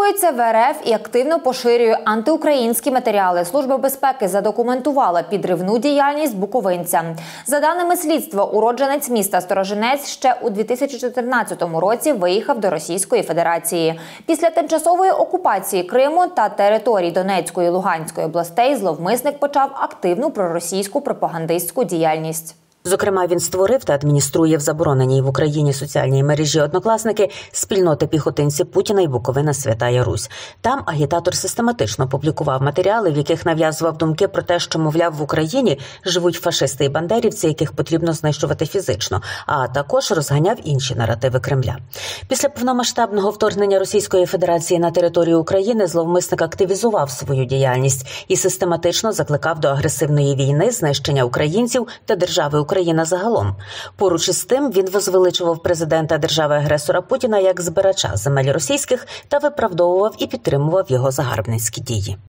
Реєструється в РФ і активно поширює антиукраїнські матеріали. Служба безпеки задокументувала підривну діяльність буковинця. За даними слідства, уродженець міста Сторожинець ще у 2014 році виїхав до Російської Федерації. Після тимчасової окупації Криму та територій Донецької і Луганської областей зловмисник почав активну проросійську пропагандистську діяльність. Зокрема, він створив та адмініструє в забороненій в Україні соціальній мережі «Однокласники» спільноти піхотинців Путіна і Буковина Святая Русь. Там агітатор систематично публікував матеріали, в яких нав'язував думки про те, що, мовляв, в Україні живуть фашисти і бандерівці, яких потрібно знищувати фізично, а також розганяв інші наративи Кремля. Після повномасштабного вторгнення Російської Федерації на територію України зловмисник активізував свою діяльність і систематично закликав до агресивної війни, знищення українців та держави Україна загалом. Поруч із тим, він возвеличував президента держави-агресора Путіна як збирача земель російських та виправдовував і підтримував його загарбницькі дії.